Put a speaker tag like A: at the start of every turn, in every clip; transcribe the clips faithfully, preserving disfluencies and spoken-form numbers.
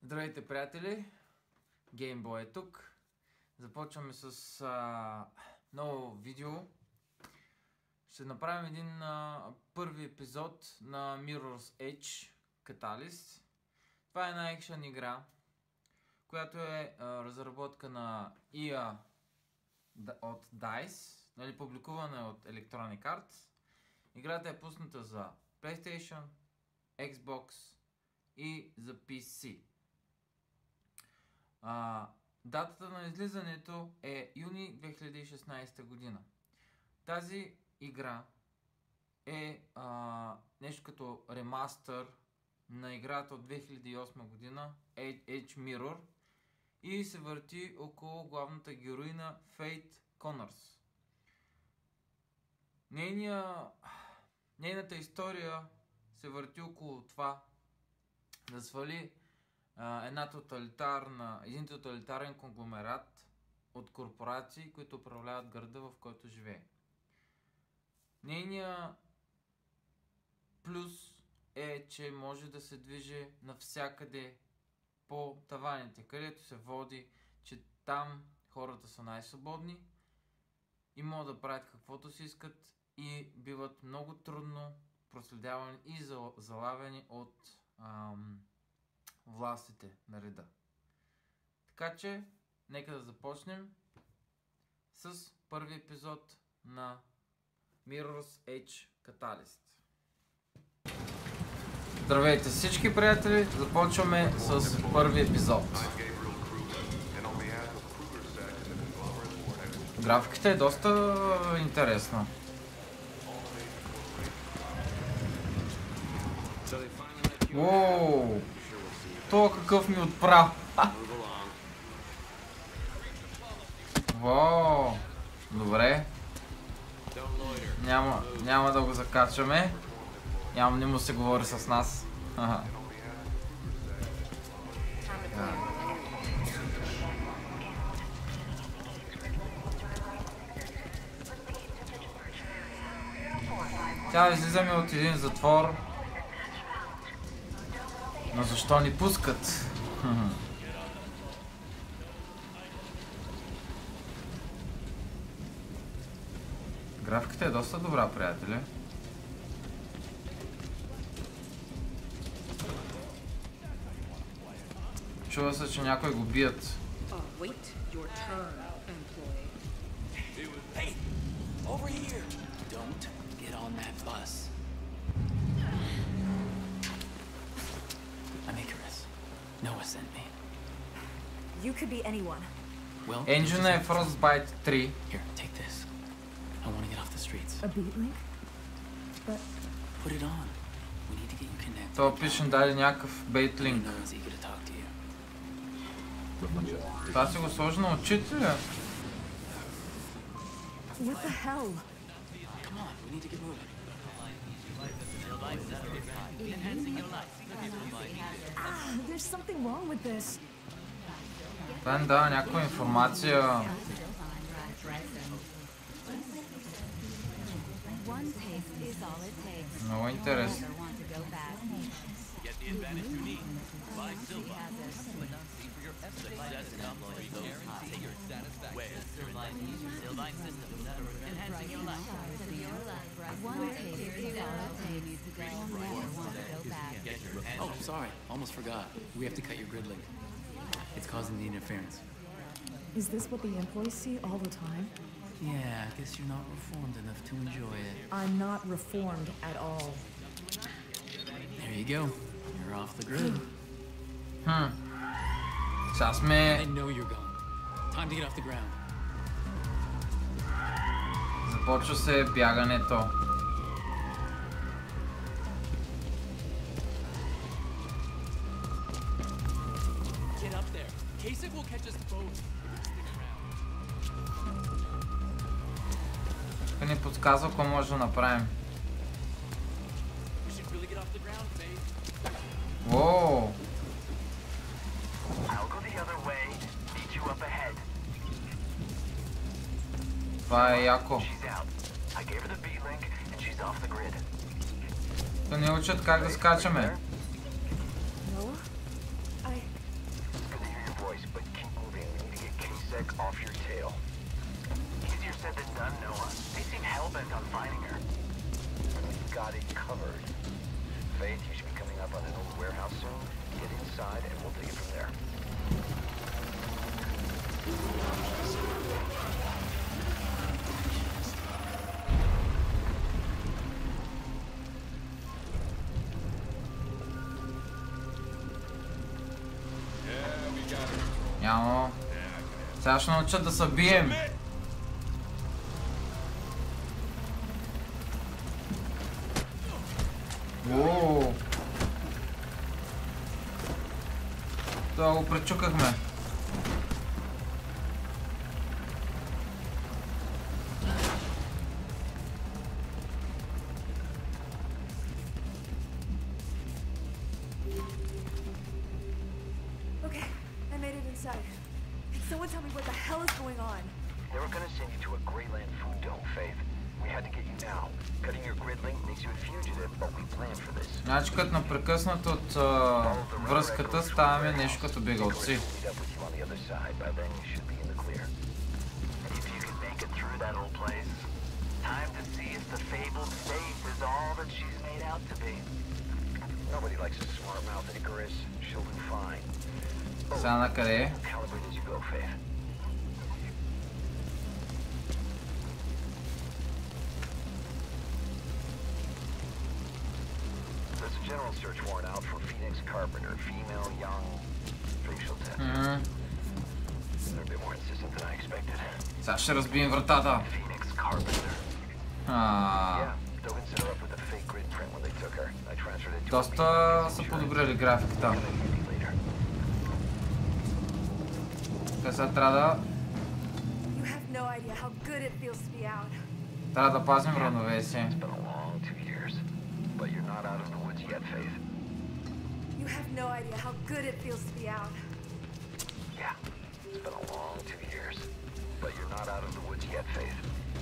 A: Здравейте, приятели! Геймбой е тук. Започваме с а, ново видео. Ще направим един а, първи епизод на Mirror's Edge Catalyst. Това е една екшън игра, която е а, разработка на и ей от DICE, нали, публикувана от Electronic Arts. Играта е пусната за PlayStation, Xbox и за пи си. А, датата на излизането е юни две хиляди и шестнадесета година. Тази игра е а, нещо като ремастър на играта от две хиляди и осма година Edge Mirror и се върти около главната героиня Фейт Конърс. Нейния, нейната история се върти около това да свали а, една тоталитарна, един тоталитарен конгломерат от корпорации, които управляват града, в който живее. Нейният плюс е, че може да се движи навсякъде по таваните, където се води, че там хората са най-свободни и могат да правят каквото си искат и биват много трудно проследявани и залавени от ам, властите на реда. Така че, нека да започнем с първи епизод на Mirror's Edge Catalyst. Здравейте всички, приятели! Започваме с първи епизод. Графиката е доста интересна. Уоу! Това какъв ми отправ! Вау! Добре. Няма, няма да го закачаме. Няма, не му се говори с нас. Аха. Тя излизаме от един затвор. Но защо ни пускат? Графиката е доста добра, приятели. Чува се, че някой го бият.
B: You could be anyone.
A: Well, Engine е Frostbite три.
C: Here, take this. I want to get off the streets.
B: A beat link? But
C: Put it on. We need to get you connected.
A: Това пише даде някакъв бейт линк.
C: No one's eager to talk to you.
A: Това си го сложи на очите ли?
B: what the hell?
C: Come on, we need to get moving.
B: Ah, there's something wrong with this.
A: Това ни дава някаква информация. Много интересно.
C: Oh, sorry. Almost forgot. We have to cut your grid link. It's causing the interference.
B: Is this what the employees see all the time?
C: Yeah, I guess you're not reformed enough to enjoy it.
B: I'm not reformed at all.
C: There you go. You're off the grid.
A: Хм. Сега
C: I
A: сме...
C: know you're gone. Time to get off the ground.
A: Започва се бягането.
C: Get up there. Kasich will catch us both.
A: Тук ни подсказва какво може да направим.
C: We should really get off the ground, Faye.
A: Воу!
D: I'll go the other way. Meet you up ahead.
A: Това е яко.
D: She's out. I gave her the beat link and she's off the grid.
A: Тук ни учат как да скачаме.
B: No? I
D: off your tail. Easier said than done, Noah. They seem hell-bent on finding her. We've got it covered. Faith, you should be coming up on an old warehouse soon. Get inside and we'll take it from there.
A: Няма. Сега ще научат да се бием. Ууу. Това го пречукахме.
E: Okay, I made it inside. Can someone tell me what the hell is going on?
D: They were gonna send you to a Greyland food dome, Faith. We had to get you now. Cutting your grid link makes you a fugitive, but we planned for this.
A: Значи като напрекъснат от а, връзката ставаме нещо като бегалци. Сега накъде е?
D: There's a general search warrant out for Phoenix Carpenter, female, young, facial tester.
A: Mm-hmm.
D: They're a bit more insistent than I expected.
A: Сега ще разбием вратата.
D: Phoenix Carpenter.
A: А,
D: Yeah, Dogan set her up with a fake grid print when they took her. I transferred it to
A: доста са подобрили графиката.
D: later.
A: Така сега трябва да,
E: You have no idea how good it feels to be out.
A: трябва да пазим равновесие.
D: It's been a long two years, but you're not out of the woods yet, Faith.
E: You have no idea how good it feels to be out.
D: Yeah, it's been a long two years, but you're not out of the woods yet, Faith.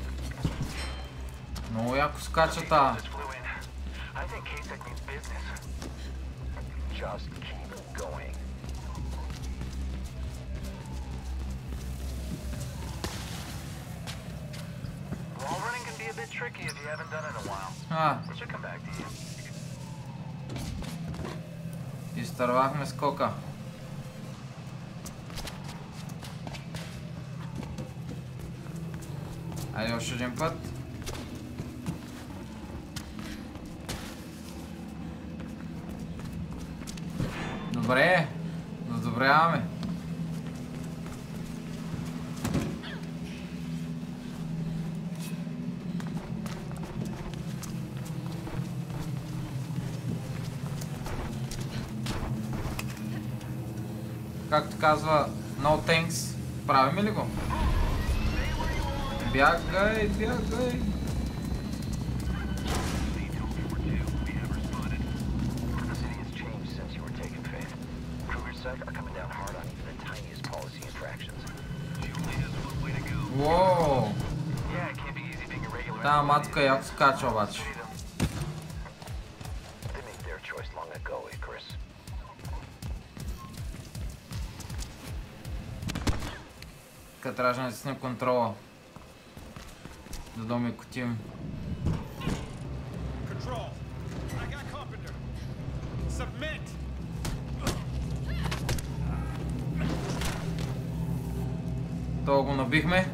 A: Много яко скачата.
D: Just flew in. I think Kasich means business. Just keep going. Wall running can be a bit tricky if you haven't done it in a while.
A: А,
D: It should come back to you.
A: изтървахме скока. Айде още един път. Добре, задобряваме. Както казва No thanks, правим ли го? Бягай, бягай.
D: The city has changed since you were taken, Faith. Kruger's Sec are coming down hard on even the tiniest policy infractions. She only has one way to go.
A: Уоу.
D: Yeah, it can't be easy being a regular.
A: Та матка яко скача обаче.
D: They made their choice long ago, Icarus.
A: Така трябваше да натиснем контрола. Да доме котим.
F: Control. I got Carpenter. Submit.
A: Това го набихме.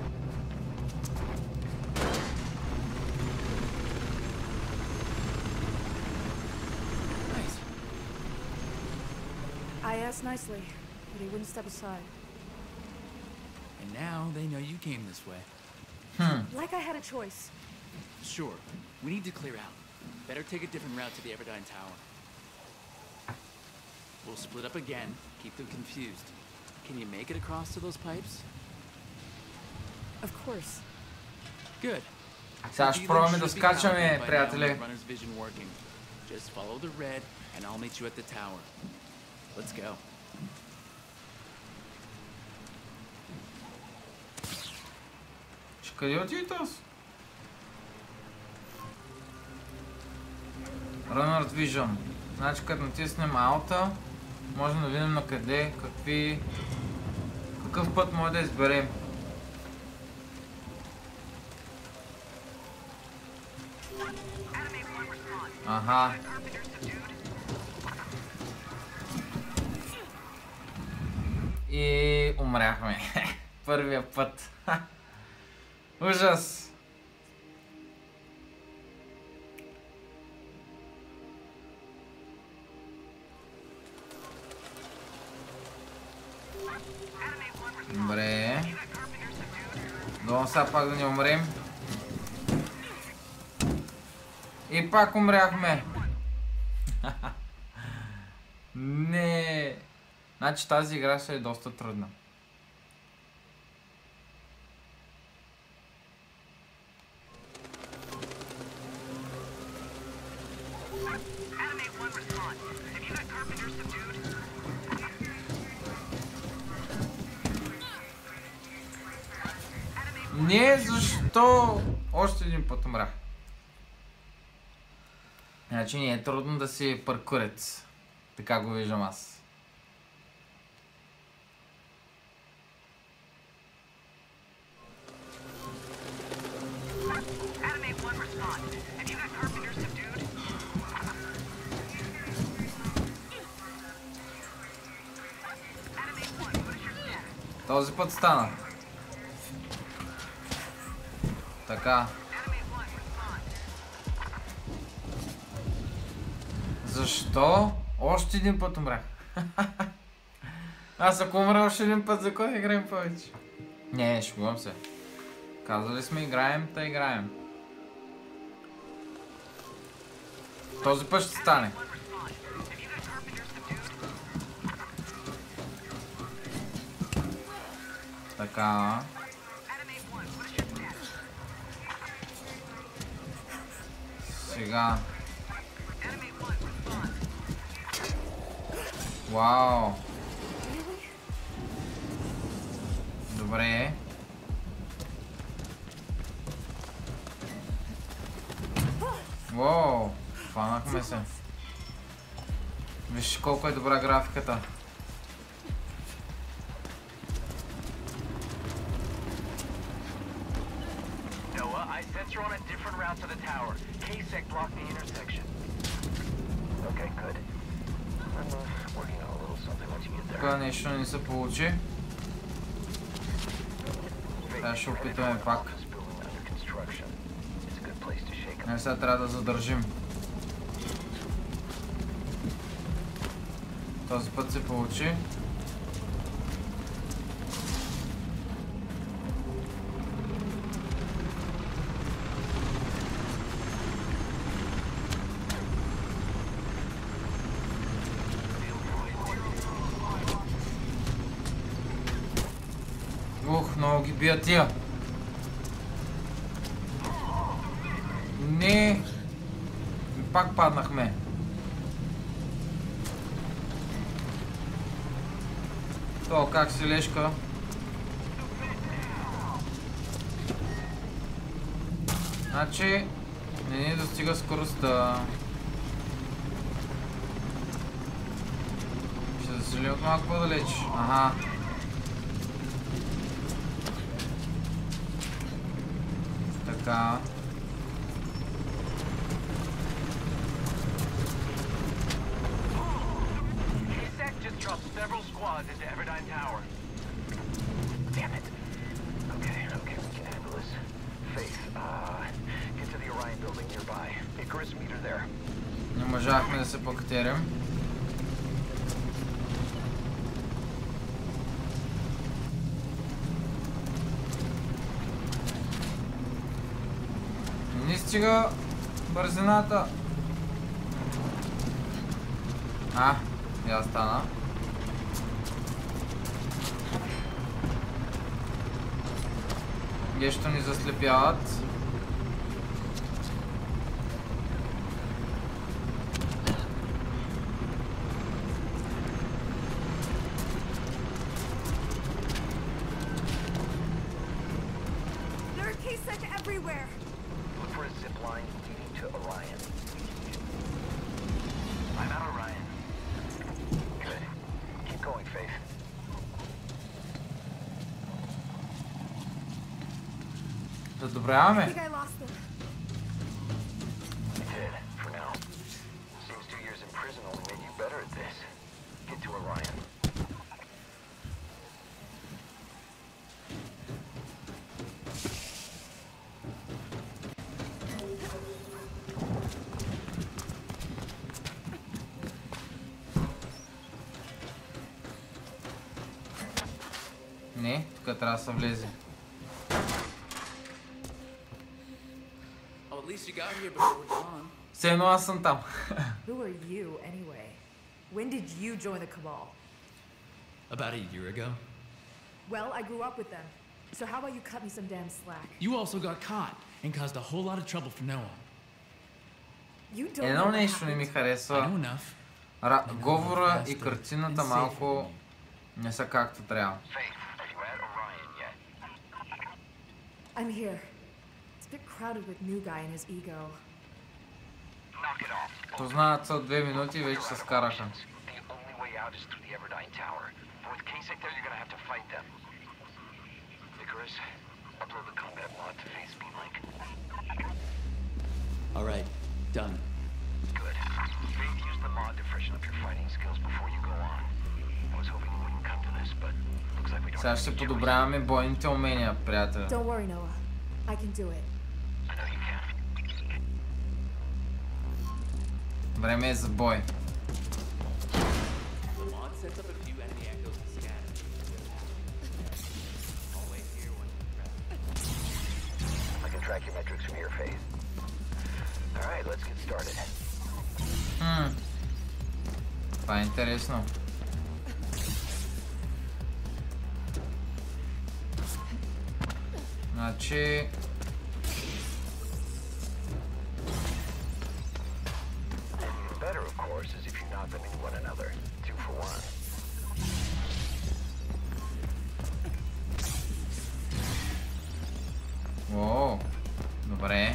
C: Nice.
E: I asked nicely, but he wouldn't step aside.
C: And now they know you came this way.
E: Like I had a choice.
C: Sure. We need to clear out. Better take a different route to the Everdine Tower. We'll split up again, keep them confused. Can you make it across to those pipes?
E: Of course.
C: Good.
A: Сега ще пробваме да скачаме, приятели.
C: Runner's vision working. Just follow the red and I'll meet you at the tower. Let's go.
A: Ще къде отиде този? Runner Vision. Значи като натиснем Alt, можем да видим на къде, какви... какъв път може да изберем. Аха. И умряхме. Първия път. Ужас. Добре. Долу сега пак да не умрем. И пак умряхме. Не. Значи тази игра ще е доста трудна. Не, защо? Още един път умрях. Значи не е трудно да си паркурец. Така го виждам аз. Този път стана. Така. Защо? Още един път умрях. Аз ако умра още един път, за кой играем повече? Не, шегувам се. Казали сме играем, та играем. Този път ще стане. Така. Сега. Вау. Добре. Вау. Фанахме се. Виж колко е добра графиката.
D: You're on a different route to the tower. K-Sec blocked the intersection. Okay, good. I'm uh, working on a little something once you get there.
A: Тук нещо не се получи. Сега ще опитаме пак. Не, сега трябва да задържим. Този път се получи. Ух, много ги бият тия. Не. Пак паднахме. То как си лешка? Значи не ни достига скоростта. Ще заселим от малко по-далеч. Ага. Така.
D: K-Sec just dropped several squads into Everdine Tower. Damn it. Okay, okay, we can handle this. Faith, uh, get to the Orion building nearby. Icarus, meet her there.
A: Не можахме да се покатерим. Не стига бързината. А, я стана. Нещо ни заслепяват.
E: There are K-Sec everywhere.
D: Look for a zip line leading to Orion. I'm at Orion. Good. Keep going, Faith.
A: Задобряваме.
E: I think I lost them.
D: You did, for now.
A: тук трябва да се влезе.
C: Oh, at least you got here before we're gone.
A: Все едно аз съм там.
E: Who are you, anyway? When did you join the Cabal?
C: About a year ago.
E: Well, I grew up with them. So how about you cut me some damn slack?
C: You also got caught and caused a whole lot of trouble for Noah.
E: You don't know
A: Едно
E: what
A: нещо не ми
E: happened.
C: I know
A: харесва.
C: enough.
A: Ра... Говора и картината малко не са както трябва.
D: Faith, are you at Orion yet?
E: I'm here. It's a bit crowded with new guy and his ego.
D: Knock it off.
A: Познават се от две минути и вече се скараха.
D: The only way out is through the Everdine Tower. And with Kasich there, you're gonna have to fight them. Icarus, upload the combat mod to Faith's Beamlink.
C: All right, done.
D: Good. Faith, use the mod to freshen up your fighting skills before you go on. I was hoping it wouldn't come to this, but looks like we don't
A: Сега
D: have
A: ще
D: any choice.
A: подобряваме бойните умения, приятели.
E: Don't worry, Noah. I can do it.
D: I know you can.
A: Време е за бой.
C: The mod sets up a few enemy echoes to scan. I'll wait here when you're ready.
D: I can track your metrics from your Faith. All right, let's get started.
A: Хм. Това е интересно. Значи...
D: And better, of course, is if you knock them into one another. Two for one.
A: О, добре.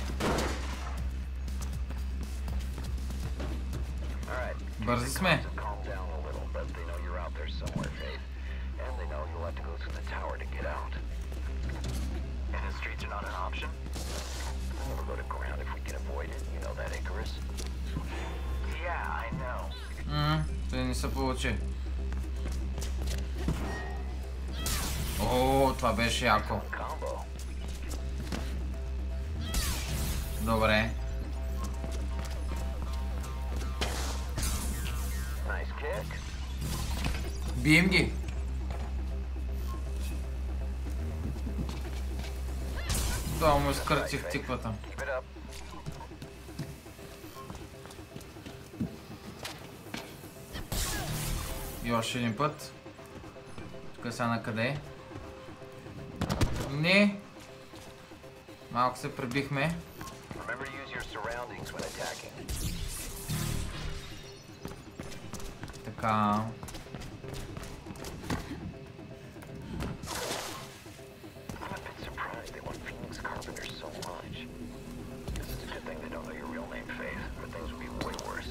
D: All right.
A: Бързи сме.
D: Calm down a little, but they know you're out there somewhere, Faith. And they know you'll have to go through the tower to get out. And the streets are not an option? We'll never go to ground if we can avoid it. You know that, Icarus? Yeah, I know.
A: Ммм, той не се получи. О, това беше яко.
D: Combo.
A: Добре.
D: Nice kick.
A: Бием ги. Това му изкъртих тиквата.
D: Keep it up.
A: И още един път. Тук сега на къде? Не. Малко се прибихме.
D: Remember to use your surroundings when attacking.
A: Така.
D: I'm a bit surprised they want Phoenix Carpenter so much. Guess it's a good thing they don't know your real name, Faith, or things would be way worse.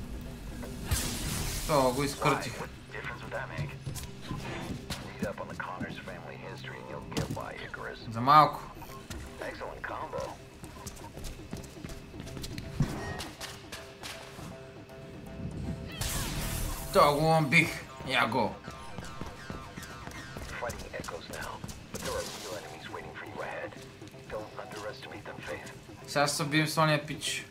A: Това го изкъртих.
D: What difference would that make? Read up on the Connors family history and you'll get why, Icarus.
A: За малко.
D: Excellent combo.
A: Това го убих. Я го.
D: You're fighting echoes now, but there are real enemies waiting for you ahead. Don't underestimate them, Faith.
A: Сега ще се бием с ония пич.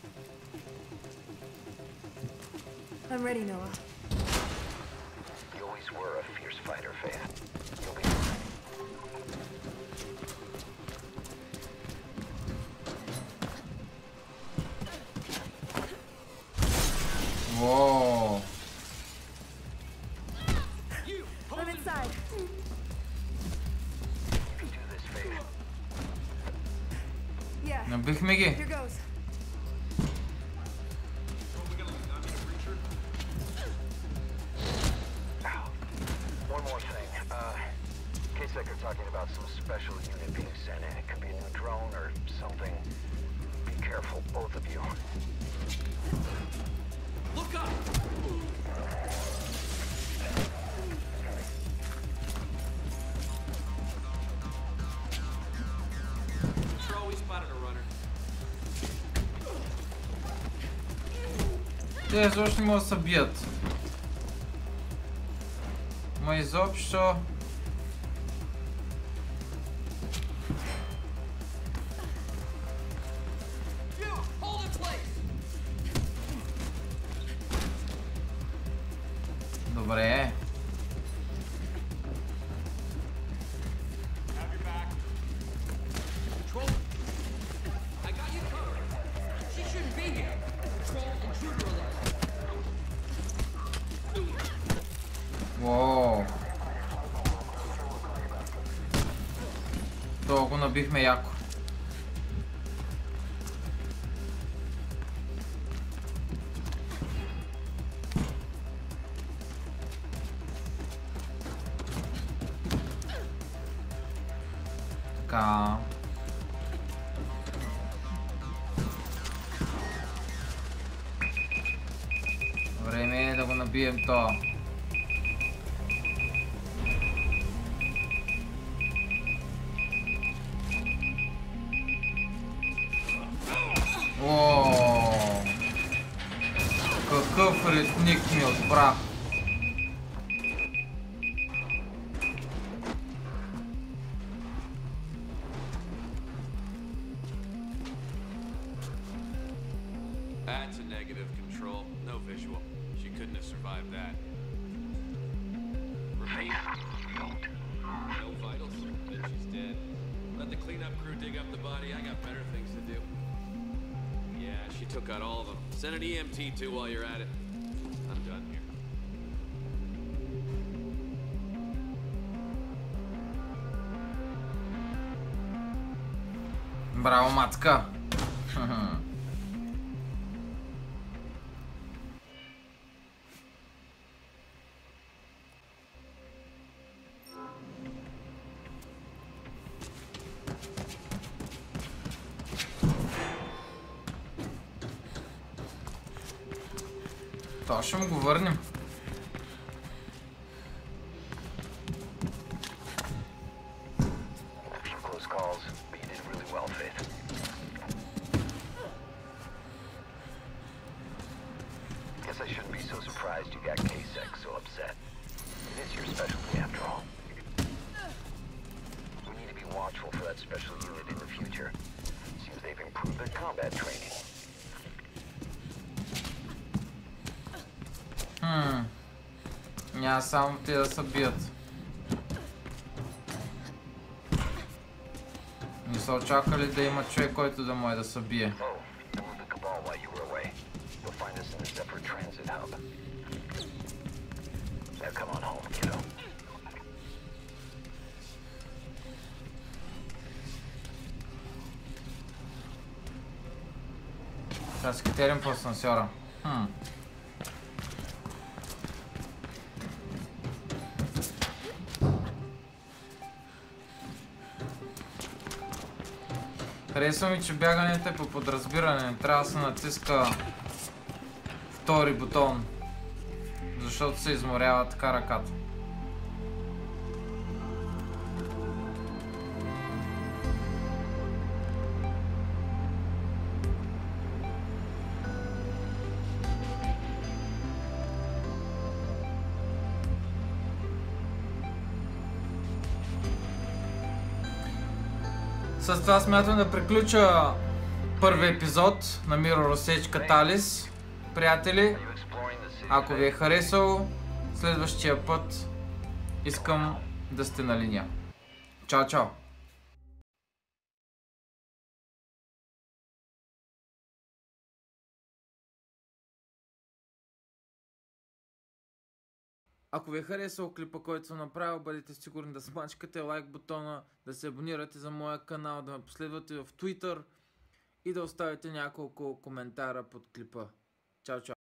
E: I'm ready, Noah.
D: You always were a fierce fighter, Faith. You'll be fine.
A: Воу.
E: I'm inside.
D: You can do this, Faith.
E: Yeah.
A: Набихме ги.
E: Here goes.
D: Ow. One more thing. Uh, Kasich are talking about some special unit being sent in. It could be a new drone or something. Be careful, both of you.
C: Look up!
F: Bro, we spotted a runner.
A: Те изобщо не могат да се бият. Ма изобщо... Добре. набихме яко. Така. Време е да го набием то. Ооо! Какъв ритник ми отбра!
F: That's a negative control. No visual. She couldn't have survived that. Repeat. No vitals. Then she's dead. Let the cleanup crew dig up the body. I got better things to do. Yeah, she took out all of them. Send an E M T too while you're at it. I'm done here.
A: Браво, мацка! Това ще му го върнем.
D: Close calls, but you did really well, Faith. Guess I shouldn't be so surprised you got K-Sec so upset. It is your specialty after all. We need to be watchful for that special unit in the future. Seems they've improved their combat training.
A: Хм. Няма само те да се бият. Не са очаквали да има човек, който да може да се бие.
D: Oh, move the Cabal while you were away. You'll find us in the Zephyr transit hub. Now come on home, kiddo.
A: Трябва да се катерим по асансьора. Хм. Харесва ми, че бягането е по подразбиране. Не трябва да се натиска втори бутон, защото се изморява така ръката. С това смятам да приключа първи епизод на Mirror's Edge Catalyst. Приятели, ако ви е харесало, следващия път искам да сте на линия. Чао, чао! Ако ви е харесал клипа, който съм направил, бъдете сигурни да смачкате лайк бутона, да се абонирате за моя канал, да ме последвате в Twitter и да оставите няколко коментара под клипа. Чао, чао!